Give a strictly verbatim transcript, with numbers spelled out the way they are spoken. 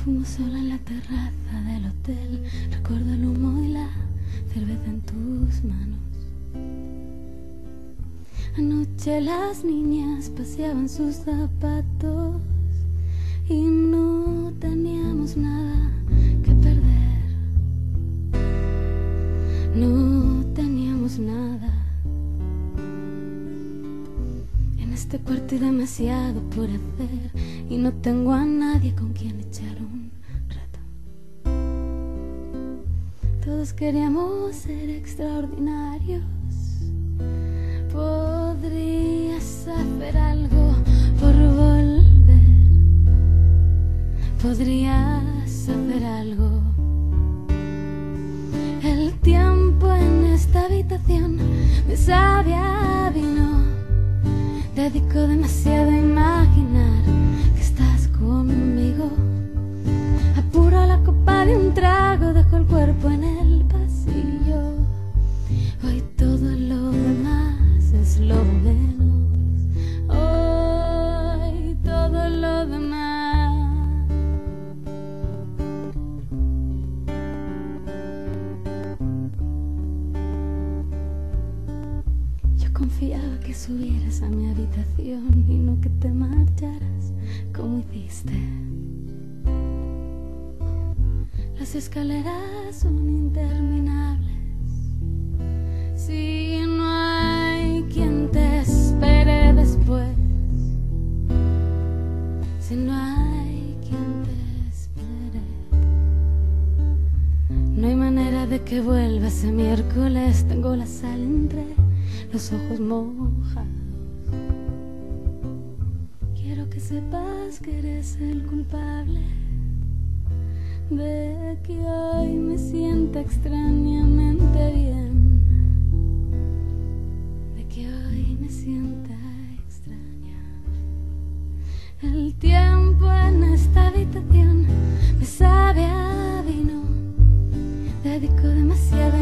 Fumo sola en la terraza del hotel. Recuerdo el humo y la cerveza en tus manos. Anoche las niñas paseaban sus zapatos y no teníamos nada que perder. No teníamos nada. En este cuarto hay demasiado por hacer y no tengo a nadie con quien echar un rato. Todos queríamos ser extraordinarios. Podrías hacer algo por volver. Podrías hacer algo. El tiempo en esta habitación me sabe a vino. Dedico demasiado a imaginar que estás conmigo. Apuro la copa de un trago, dejo el cuerpo en el pasillo. Hoy todo lo demás es lo menos. Hoy todo lo demás. Yo confiaba que subieras a mi habitación y no que te marcharas como hiciste. Las escaleras son interminables. Si no hay quien te espere después, si no hay quien te espere, no hay manera de que vuelva ese miércoles. Tengo la sal entre los ojos mojados. Quiero que sepas que eres el culpable de que hoy me sienta extrañamente bien, de que hoy me sienta extraña. El tiempo en esta habitación me sabe a vino. Dedico demasiado